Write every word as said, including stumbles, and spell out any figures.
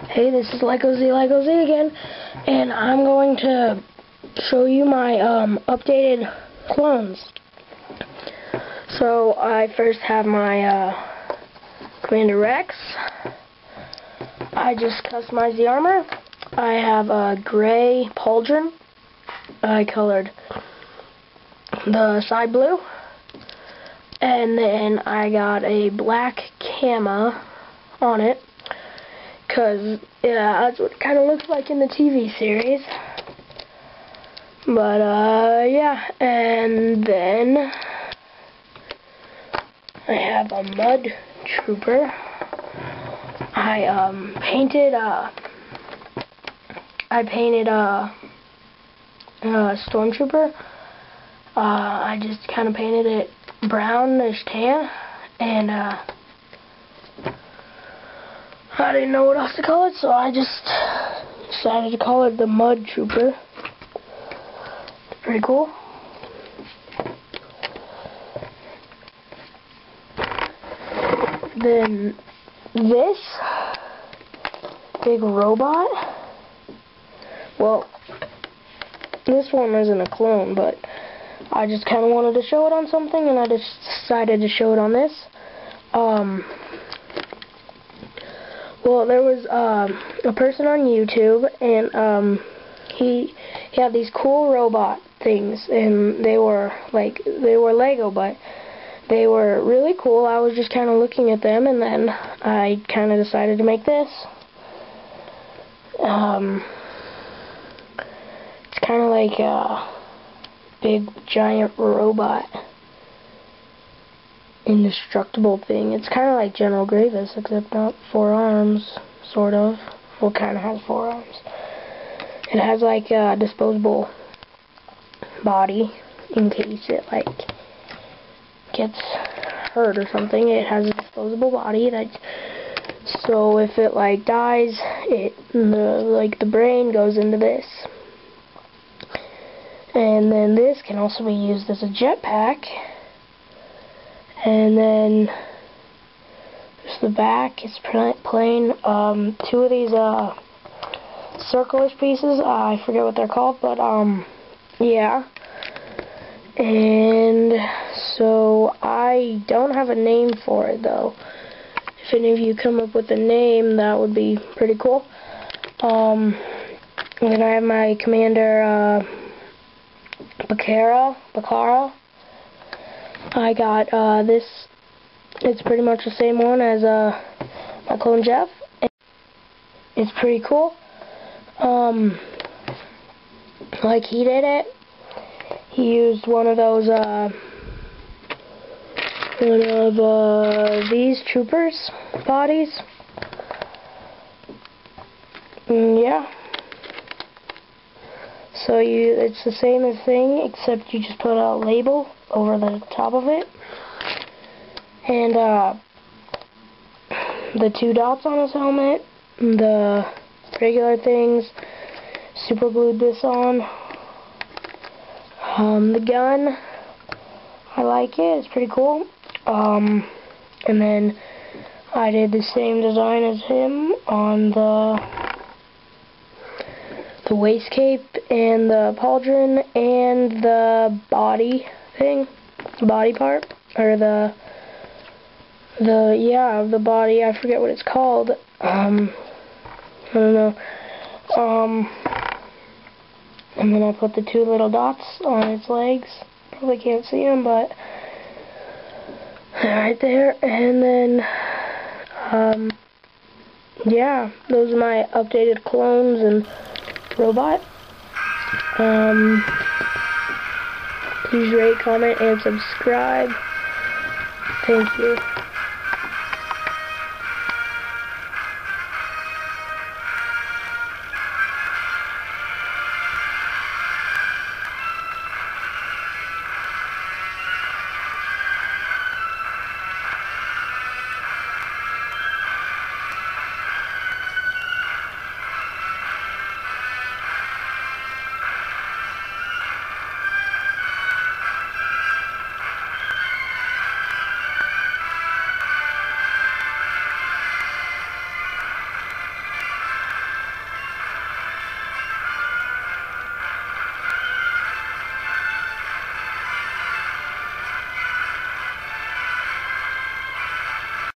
Hey, this is LegoZ, LegoZ again, and I'm going to show you my um, updated clones. So I first have my uh, Commander Rex. I just customized the armor. I have a gray pauldron. I colored the side blue, and then I got a black camo on it. Because, yeah, that's what it kind of looks like in the T V series. But, uh, yeah. And then I have a Mud Trooper. I, um, painted, uh, I painted, uh, uh Stormtrooper. Uh, I just kind of painted it brownish tan. And, uh, I didn't know what else to call it, so I just decided to call it the Mud Trooper. It's pretty cool. Then this big robot. Well, this one isn't a clone, but I just kind of wanted to show it on something, and I just decided to show it on this. Um... Well, there was um, a person on YouTube, and um, he he had these cool robot things, and they were like they were Lego, but they were really cool. I was just kind of looking at them, and then I kind of decided to make this. Um, it's kind of like a big giant robot. Indestructible thing. It's kind of like General Grievous, except not four arms, sort of. Well, kind of has four arms. It has like a disposable body in case it like gets hurt or something. It has a disposable body that, so if it like dies, it the like the brain goes into this. And then this can also be used as a jetpack. And then just the back is plain. Um, two of these uh, circle-ish pieces, uh, I forget what they're called, but um, yeah. And so I don't have a name for it though. If any of you come up with a name, that would be pretty cool. Um, and then I have my Commander uh, Bacara, Bacara. I got uh, this, it's pretty much the same one as uh, my clone Jeff. It's pretty cool. Um, like he did it, he used one of those, uh, one of uh, these troopers' bodies. And yeah. So you, it's the same as thing, except you just put a label over the top of it, and uh, the two dots on his helmet, the regular things, super glued this on. Um, the gun, I like it, it's pretty cool. Um, and then I did the same design as him on the the waist cape and the pauldron and the body thing, body part, or the, the, yeah, the body, I forget what it's called, um, I don't know, um, and then I put the two little dots on its legs, probably can't see them, but, right there, and then, um, yeah, those are my updated clones and robot. Um, please rate, comment, and subscribe. Thank you.